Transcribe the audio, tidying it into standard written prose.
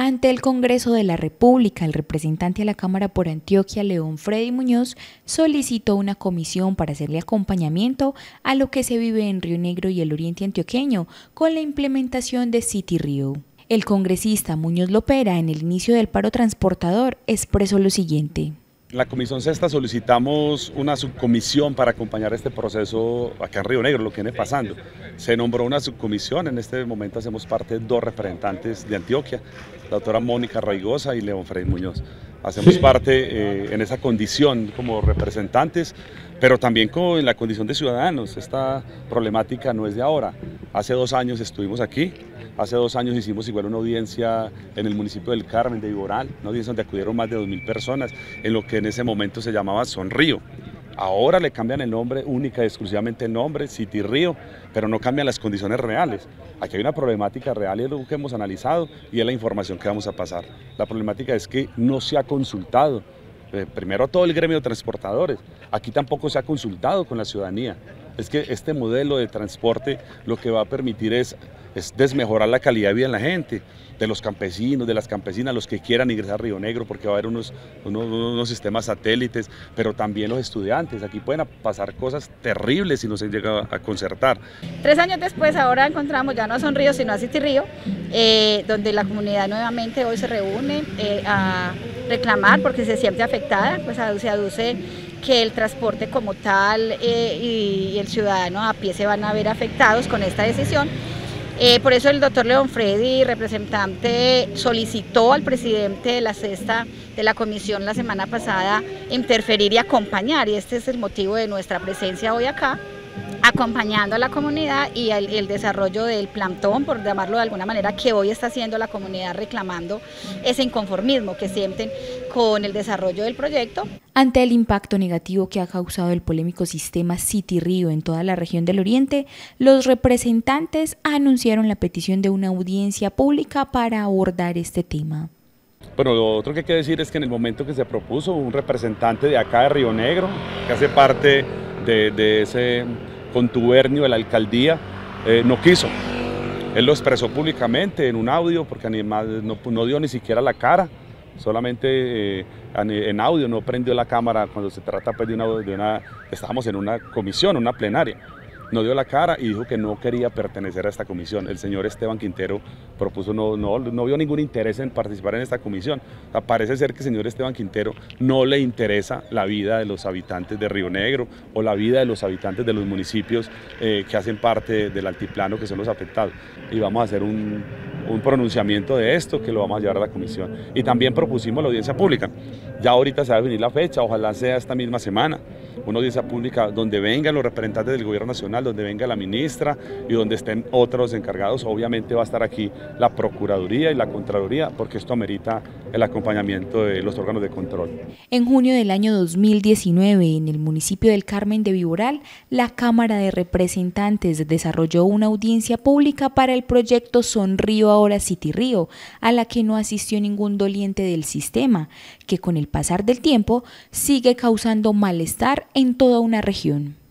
Ante el Congreso de la República, el representante a la Cámara por Antioquia, León Freddy Muñoz, solicitó una comisión para hacerle acompañamiento a lo que se vive en Río Negro y el oriente antioqueño con la implementación de City Río. El congresista Muñoz Lopera, en el inicio del paro transportador, expresó lo siguiente. En la Comisión Sexta solicitamos una subcomisión para acompañar este proceso acá en Río Negro, lo que viene pasando. Se nombró una subcomisión, en este momento hacemos parte de dos representantes de Antioquia, la doctora Mónica Raigosa y León Freddy Muñoz. Hacemos parte en esa condición como representantes, pero también en la condición de ciudadanos. Esta problemática no es de ahora. Hace 2 años estuvimos aquí, hace 2 años hicimos igual una audiencia en el municipio del Carmen de Viboral, una audiencia donde acudieron más de 2.000 personas, en lo que en ese momento se llamaba Sonrío. Ahora le cambian el nombre, única y exclusivamente el nombre, City Río, pero no cambian las condiciones reales. Aquí hay una problemática real y es lo que hemos analizado y es la información que vamos a pasar. La problemática es que no se ha consultado, primero a todo el gremio de transportadores, aquí tampoco se ha consultado con la ciudadanía. Es que este modelo de transporte lo que va a permitir es desmejorar la calidad de vida de la gente, de los campesinos, de las campesinas, los que quieran ingresar a Río Negro, porque va a haber unos sistemas satélites, pero también los estudiantes. Aquí pueden pasar cosas terribles si no se llega a concertar. 3 años después, ahora encontramos ya no a Sonrío, sino a City Río, donde la comunidad nuevamente hoy se reúne a reclamar porque se siente afectada, pues se aduce que el transporte como tal y el ciudadano a pie se van a ver afectados con esta decisión. Por eso el doctor León Freddy, representante, solicitó al presidente de la Sexta de la comisión la semana pasada interferir y acompañar, y este es el motivo de nuestra presencia hoy acá, acompañando a la comunidad y el desarrollo del plantón, por llamarlo de alguna manera, que hoy está haciendo la comunidad reclamando ese inconformismo que sienten con el desarrollo del proyecto. Ante el impacto negativo que ha causado el polémico sistema City Río en toda la región del Oriente, los representantes anunciaron la petición de una audiencia pública para abordar este tema. Bueno, lo otro que hay que decir es que en el momento que se propuso, un representante de acá de Río Negro, que hace parte de ese contubernio de la alcaldía, no quiso. Él lo expresó públicamente en un audio, porque además no dio ni siquiera la cara, solamente en audio, no prendió la cámara cuando se trata pues, estábamos en una comisión, una plenaria. No dio la cara y dijo que no quería pertenecer a esta comisión. El señor Esteban Quintero propuso, no vio ningún interés en participar en esta comisión. O sea, parece ser que el señor Esteban Quintero no le interesa la vida de los habitantes de Río Negro o la vida de los habitantes de los municipios que hacen parte del altiplano, que son los afectados. Y vamos a hacer un pronunciamiento de esto que lo vamos a llevar a la comisión. Y también propusimos la audiencia pública. Ya ahorita se va a definir la fecha, ojalá sea esta misma semana, una audiencia pública donde vengan los representantes del gobierno nacional, donde venga la ministra y donde estén otros encargados. Obviamente va a estar aquí la Procuraduría y la Contraloría, porque esto amerita el acompañamiento de los órganos de control. En junio del año 2019, en el municipio del Carmen de Viboral, la Cámara de Representantes desarrolló una audiencia pública para el proyecto Sonrío ahora City Río, a la que no asistió ningún doliente del sistema, que con el pasar del tiempo sigue causando malestar en toda una región.